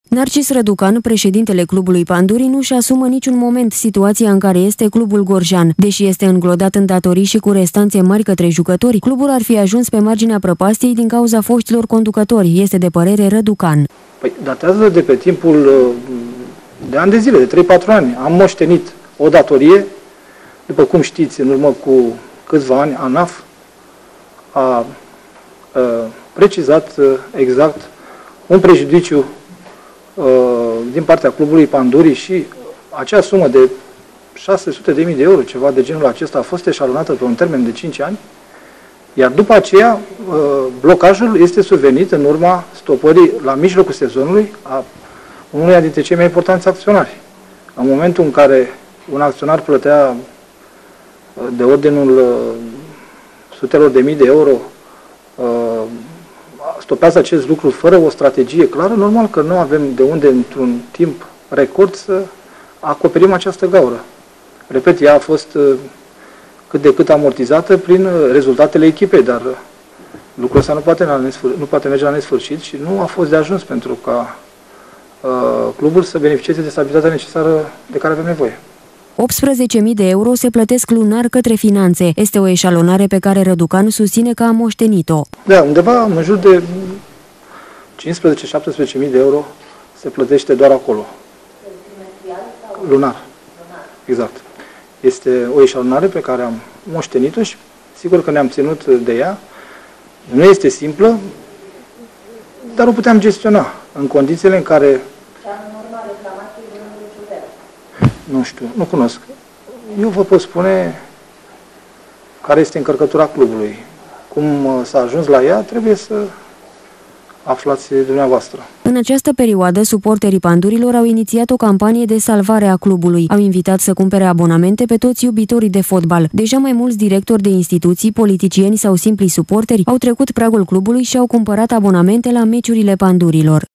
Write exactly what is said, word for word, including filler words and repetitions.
Narcis Răducan, președintele clubului Pandurii, nu-și asumă niciun moment situația în care este clubul gorjean. Deși este înglodat în datorii și cu restanțe mari către jucători, clubul ar fi ajuns pe marginea prăpastiei din cauza foștilor conducători, este de părere Răducan. Păi, datează de pe timpul de ani de zile, de trei patru ani. Am moștenit o datorie, după cum știți, în urmă cu câțiva ani, ANAF a, a precizat exact un prejudiciu din partea clubului Pandurii și acea sumă de șase sute de mii de euro, ceva de genul acesta, a fost eșalonată pe un termen de cinci ani, iar după aceea blocajul este survenit în urma stopării la mijlocul sezonului a unuia dintre cei mai importanți acționari. În momentul în care un acționar plătea de ordinul sutelor de mii de euro, stopează acest lucru fără o strategie clară, normal că nu avem de unde într-un timp record să acoperim această gaură. Repet, ea a fost cât de cât amortizată prin rezultatele echipei, dar lucrul ăsta nu poate, nu poate merge la nesfârșit și nu a fost de ajuns pentru ca uh, clubul să beneficieze de stabilitatea necesară de care avem nevoie. optsprezece mii de euro se plătesc lunar către finanțe. Este o eșalonare pe care Răducan susține că a moștenit-o. Da, undeva în jur de cincisprezece șaptesprezece mii de euro se plătește doar acolo. Lunar. Exact. Este o eșalonare pe care am moștenit-o și sigur că ne-am ținut de ea. Nu este simplă, dar o puteam gestiona în condițiile în care... Nu știu, nu cunosc. Eu vă pot spune care este încărcătura clubului. Cum s-a ajuns la ea, trebuie să aflați dumneavoastră. În această perioadă, suporterii Pandurilor au inițiat o campanie de salvare a clubului. Au invitat să cumpere abonamente pe toți iubitorii de fotbal. Deja mai mulți directori de instituții, politicieni sau simpli suporteri au trecut pragul clubului și au cumpărat abonamente la meciurile Pandurilor.